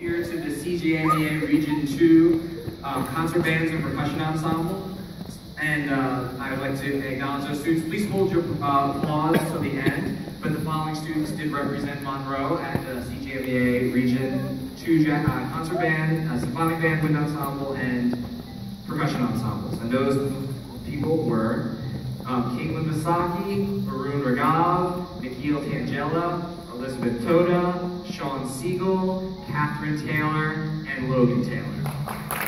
here to the CJMEA Region 2 Concert Bands and Percussion Ensemble. And I'd like to acknowledge those students. Please hold your applause till the end. But the following students did represent Monroe at the CJMEA Region 2 Concert Band, Symphonic Band, Wind Ensemble, and Percussion Ensembles. And those people were Caitlin Basaki, Varun Raghav, Nikhil Tangella, Elizabeth Toda, Shaun Siegel, Catherine Taylor, and Logan Taylor.